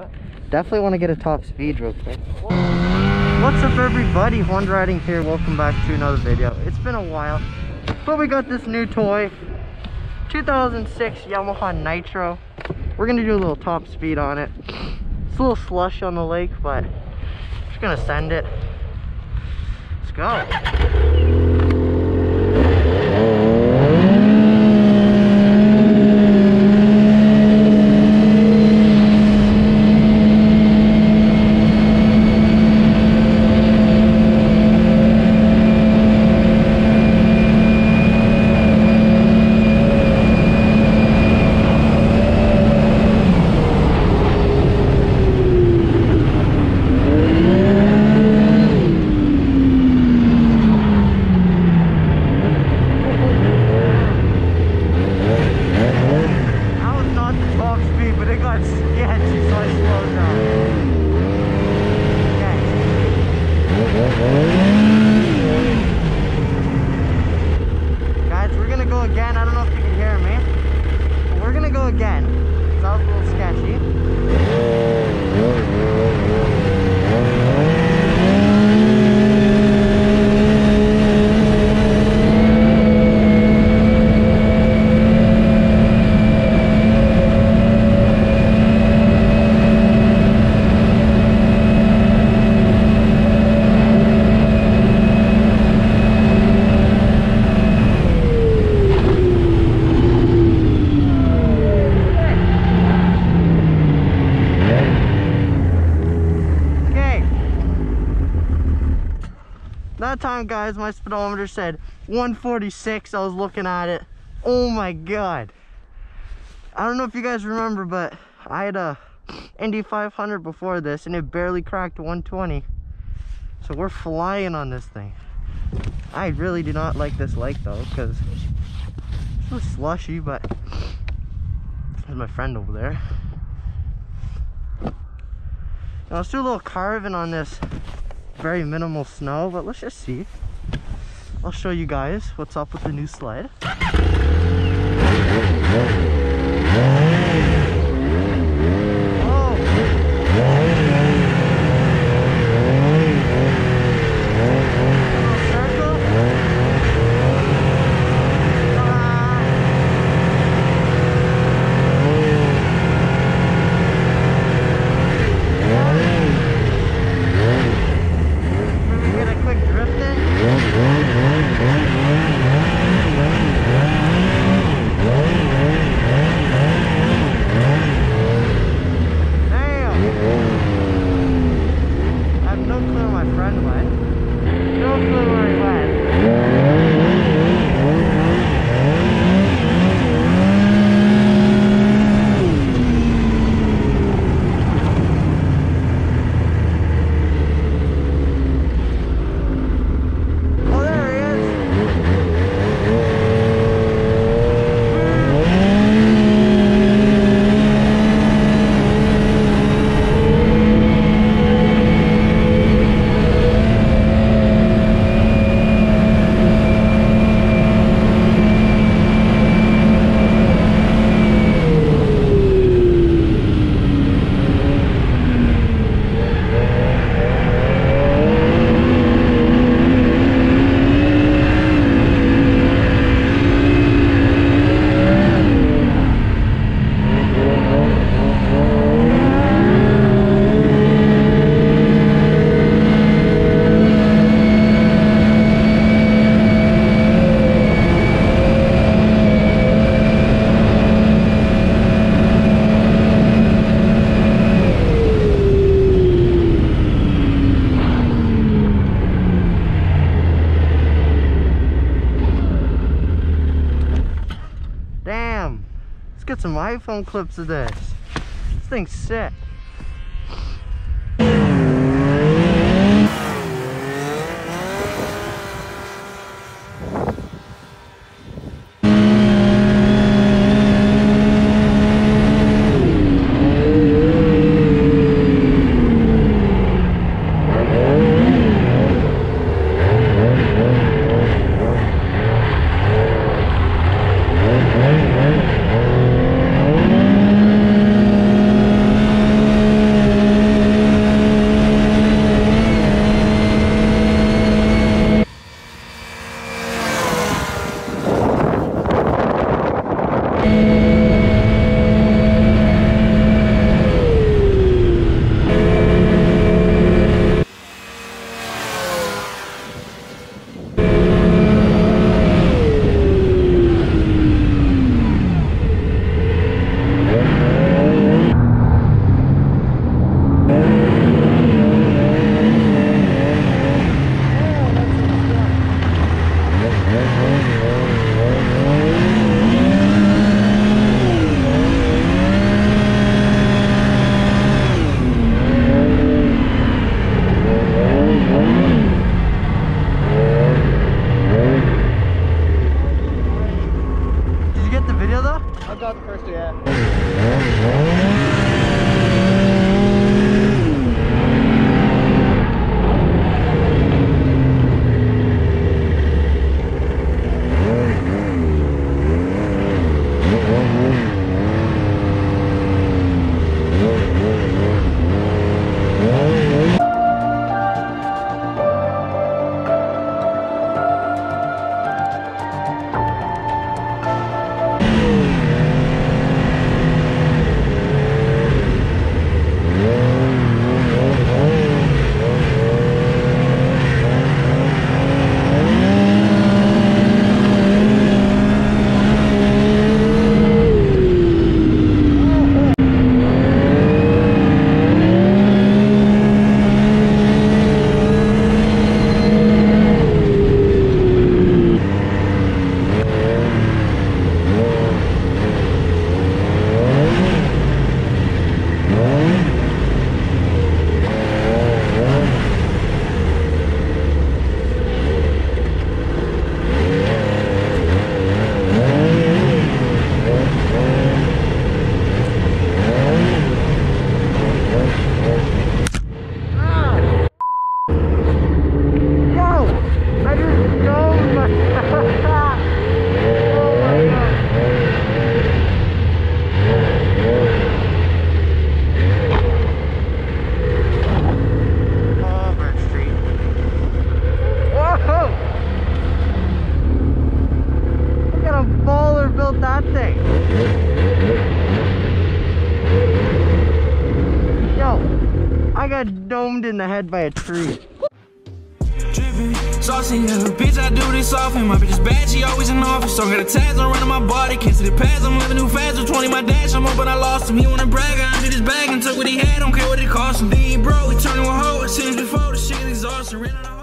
Definitely want to get a top speed real quick. What's up everybody, Juan Riding here. Welcome back to another video. It's been a while, but we got this new toy, 2006 Yamaha Nytro. We're gonna do a little top speed on it. It's a little slush on the lake, but I'm just gonna send it. Let's go. Guys, we're gonna go again. I don't know if you can hear me, but we're gonna go again. That was a little sketchy. That time, guys, my speedometer said 146. I was looking at it. Oh my god. I don't know if you guys remember, but I had a Indy 500 before this and it barely cracked 120. So we're flying on this thing. I really do not like this lake though, because it's so slushy, but there's my friend over there. Now let's do a little carving on this very minimal snow, but let's just see. I'll show you guys what's up with the new sled. Let's get some iPhone clips of this. This thing's sick. got domed in the head by a tree. Saucy, yeah, bitch, I do this often. My bitch is bad, she always in office. So I got the tags on running my body. Can't see the pads, I'm living too fast. With 20 my dash, I'm up, but I lost him. He wanna brag, I emptied his bag and took what he had. Don't care what it cost him. Then he broke, he turned to a hoe. I seen him before, the shit exhausting.